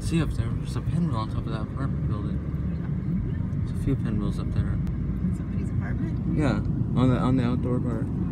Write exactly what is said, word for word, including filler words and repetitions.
see up there. There's a pinwheel on top of that apartment building. There's a few pinwheels up there. Somebody's apartment? Yeah, on the on the outdoor part.